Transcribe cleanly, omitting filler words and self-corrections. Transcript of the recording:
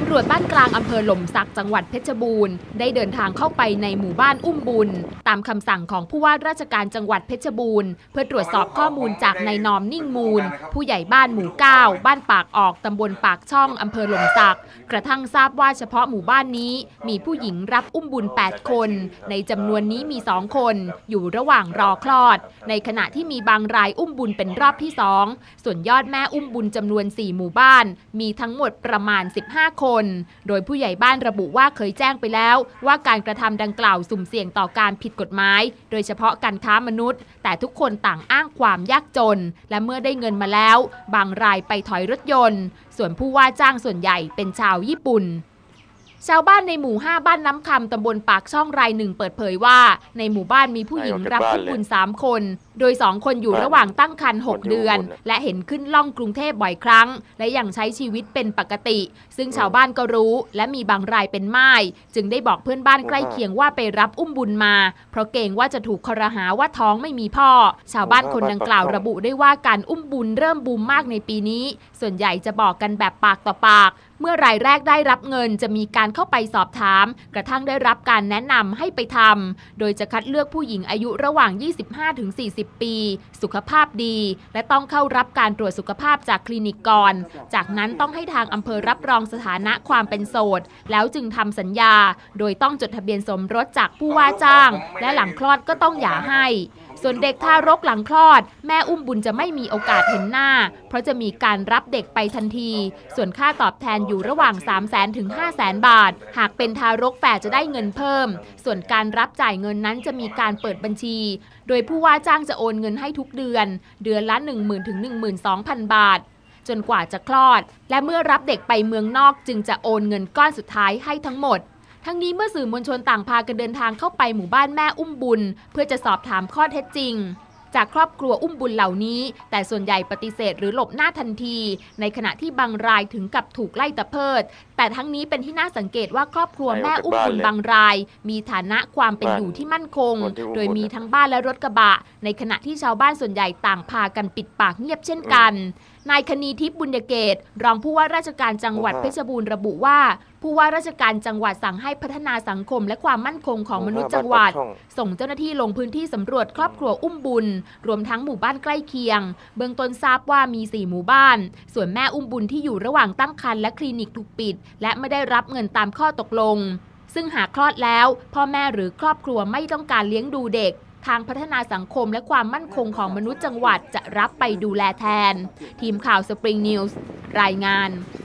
ำรวจบ้านกลางอำเภอหล่มสักจังหวัดเพชรบูรณ์ได้เดินทางเข้าไปในหมู่บ้านอุ้มบุญตามคำสั่งของผู้ว่าราชการจังหวัดเพชรบูรณ์เพื่อตรวจสอบข้อมูลจากนายนอมนิ่งมูลผู้ใหญ่บ้านหมู่ 9บ้านปากออกตำบลปากช่องอำเภอหล่มสักกระทั่งทราบว่าเฉพาะหมู่บ้านนี้มีผู้หญิงรับอุ้มบุญ8คนในจำนวนนี้มี2คนอยู่ระหว่างรอคลอดในขณะที่มีบางรายอุ้มบุญเป็นรอบที่2ส่วนยอดแม่อุ้มบุญจำนวน4หมู่บ้านมีทั้งหมดประมาณ15คนโดยผู้ใหญ่บ้านระบุว่าเคยแจ้งไปแล้วว่าการกระทำดังกล่าวสุ่มเสี่ยงต่อการผิดกฎหมายโดยเฉพาะการค้ามนุษย์แต่ทุกคนต่างอ้างความยากจนและเมื่อได้เงินมาแล้วบางรายไปถอยรถยนต์ส่วนผู้ว่าจ้างส่วนใหญ่เป็นชาวญี่ปุ่นชาวบ้านในหมู่ 5บ้านน้ำคำตำบลปากช่องรายหนึ่งเปิดเผยว่าในหมู่บ้านมีผู้หญิงรับอุ้มบุญ3คนโดย2คนอยู่ระหว่างตั้งครรภ์6เดือนและเห็นขึ้นล่องกรุงเทพบ่อยครั้งและยังใช้ชีวิตเป็นปกติซึ่งชาวบ้านก็รู้และมีบางรายเป็นม่ายจึงได้บอกเพื่อนบ้านใกล้เคียงว่าไปรับอุ้มบุญมาเพราะเกรงว่าจะถูกครหาว่าท้องไม่มีพ่อชาวบ้านคนดังกล่าวระบุได้ว่าการอุ้มบุญเริ่มบูมมากในปีนี้ส่วนใหญ่จะบอกกันแบบปากต่อปากเมื่อรายแรกได้รับเงินจะมีการเข้าไปสอบถามกระทั่งได้รับการแนะนำให้ไปทำโดยจะคัดเลือกผู้หญิงอายุระหว่าง 25-40 ปีสุขภาพดีและต้องเข้ารับการตรวจสุขภาพจากคลินิกก่อนจากนั้นต้องให้ทางอำเภอรับรองสถานะความเป็นโสดแล้วจึงทำสัญญาโดยต้องจดทะเบียนสมรสจากผู้ว่าจ้างและหลังคลอดก็ต้องหย่าให้ส่วนเด็กทารกหลังคลอดแม่อุ้มบุญจะไม่มีโอกาสเห็นหน้าเพราะจะมีการรับเด็กไปทันทีส่วนค่าตอบแทนอยู่ระหว่าง 300,000 ถึง 500,000 บาทหากเป็นทารกแฝดจะได้เงินเพิ่มส่วนการรับจ่ายเงินนั้นจะมีการเปิดบัญชีโดยผู้ว่าจ้างจะโอนเงินให้ทุกเดือนละ 10,000 ถึง 12,000 บาทจนกว่าจะคลอดและเมื่อรับเด็กไปเมืองนอกจึงจะโอนเงินก้อนสุดท้ายให้ทั้งหมดทั้งนี้เมื่อสื่อมวลชนต่างพากันเดินทางเข้าไปหมู่บ้านแม่อุ้มบุญเพื่อจะสอบถามข้อเท็จจริงจากครอบครัวอุ้มบุญเหล่านี้แต่ส่วนใหญ่ปฏิเสธหรือหลบหน้าทันทีในขณะที่บางรายถึงกับถูกไล่ตะเพิดแต่ทั้งนี้เป็นที่น่าสังเกตว่าครอบครัวแม่อุ้มบุญบางรายมีฐานะความเป็นอยู่ที่มั่นคงโดยมีทั้งบ้านและรถกระบะในขณะที่ชาวบ้านส่วนใหญ่ต่างพากันปิดปากเงียบเช่นกันนายคณีทิพย์บุญเกตรองผู้ว่าราชการจังหวัดเพชรบูรณ์ระบุว่าผู้ว่าราชการจังหวัดสั่งให้พัฒนาสังคมและความมั่นคงของมนุษย์จังหวัดส่งเจ้าหน้าที่ลงพื้นที่สำรวจครอบครัวอุ้มบุญรวมทั้งหมู่บ้านใกล้เคียงเบื้องต้นทราบว่ามี4หมู่บ้านส่วนแม่อุ้มบุญที่อยู่ระหว่างตั้งครรภ์และคลินิกถูกปิดและไม่ได้รับเงินตามข้อตกลงซึ่งหากคลอดแล้วพ่อแม่หรือครอบครัวไม่ต้องการเลี้ยงดูเด็กทางพัฒนาสังคมและความมั่นคงของมนุษย์จังหวัดจะรับไปดูแลแทนทีมข่าว Spring News รายงาน